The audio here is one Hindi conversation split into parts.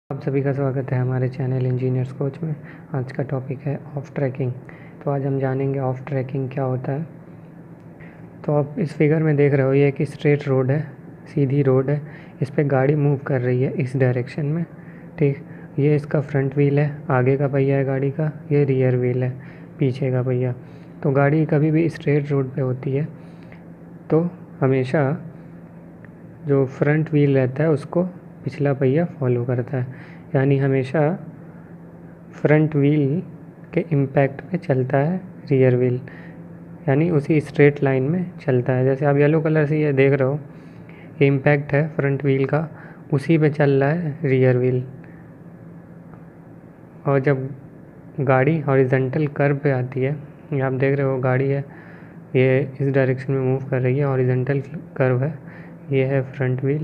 आप सभी का स्वागत है हमारे चैनल इंजीनियर्स कोच में। आज का टॉपिक है ऑफ ट्रैकिंग। तो आज हम जानेंगे ऑफ ट्रैकिंग क्या होता है। तो आप इस फिगर में देख रहे हो, ये एक स्ट्रेट रोड है, सीधी रोड है। इस पे गाड़ी मूव कर रही है इस डायरेक्शन में, ठीक। ये इसका फ्रंट व्हील है, आगे का पहिया है गाड़ी का। ये रियर व्हील है, पीछे का पहिया। तो गाड़ी कभी भी स्ट्रेट रोड पे होती है तो हमेशा जो फ्रंट व्हील रहता है उसको पिछला पहिया फॉलो करता है, यानी हमेशा फ्रंट व्हील के इम्पैक्ट पे चलता है रियर व्हील, यानी उसी स्ट्रेट लाइन में चलता है। जैसे आप येलो कलर से ये देख रहे हो, ये इम्पैक्ट है फ्रंट व्हील का, उसी पे चल रहा है रियर व्हील। और जब गाड़ी हॉरिजॉन्टल कर्व पे आती है, ये आप देख रहे हो गाड़ी है, ये इस डायरेक्शन में मूव कर रही है, हॉरिजॉन्टल कर्व है, ये है फ्रंट व्हील,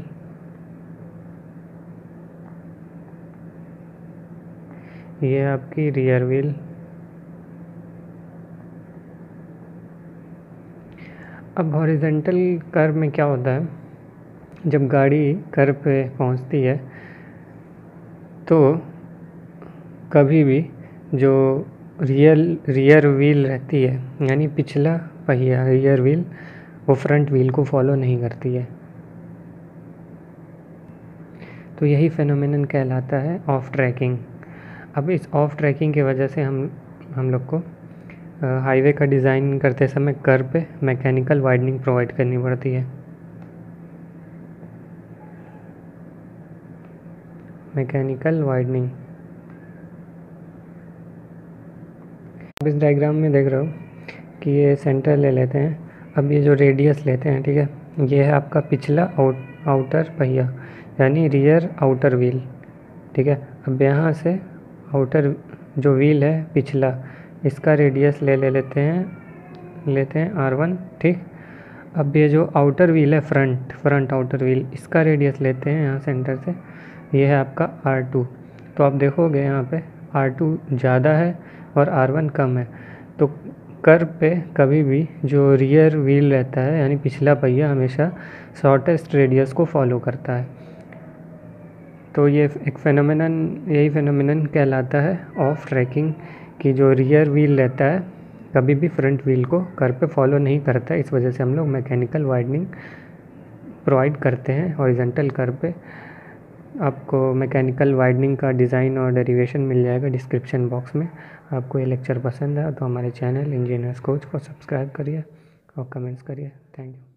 ये है आपकी रियर व्हील। अब हॉरिजॉन्टल कर्व में क्या होता है, जब गाड़ी कर्व पे पहुंचती है तो कभी भी जो रियर व्हील रहती है, यानी पिछला पहिया रियर व्हील, वो फ्रंट व्हील को फॉलो नहीं करती है। तो यही फेनोमेनन कहलाता है ऑफ ट्रैकिंग। अब इस ऑफ ट्रैकिंग की वजह से हम लोग को हाईवे का डिज़ाइन करते समय कर्व पे मैकेनिकल वाइडनिंग प्रोवाइड करनी पड़ती है। मैकेनिकल वाइडनिंग, अब इस डायग्राम में देख रहे हो कि ये सेंटर ले लेते हैं। अब ये जो रेडियस लेते हैं, ठीक है, ये है आपका पिछला आउटर पहिया, यानी रियर आउटर व्हील, ठीक है। अब यहाँ से आउटर जो व्हील है पिछला, इसका रेडियस लेते हैं R1, ठीक। अब ये जो आउटर व्हील है फ्रंट आउटर व्हील, इसका रेडियस लेते हैं यहाँ सेंटर से, ये है आपका R2। तो आप देखोगे यहाँ पे R2 ज़्यादा है और R1 कम है। तो कर्व पे कभी भी जो रियर व्हील रहता है, यानी पिछला पहिया, हमेशा शॉर्टेस्ट रेडियस को फॉलो करता है। तो ये यही फेनोमेनन कहलाता है ऑफ ट्रैकिंग, कि जो रियर व्हील रहता है कभी भी फ्रंट व्हील को कर्व पे फॉलो नहीं करता है। इस वजह से हम लोग मैकेनिकल वाइडनिंग प्रोवाइड करते हैं हॉरिजॉन्टल कर्व पे। आपको मैकेनिकल वाइडनिंग का डिज़ाइन और डेरिवेशन मिल जाएगा डिस्क्रिप्शन बॉक्स में। आपको ये लेक्चर पसंद है तो हमारे चैनल इंजीनियर्स कोच को सब्सक्राइब करिए और कमेंट्स करिए। Thank you.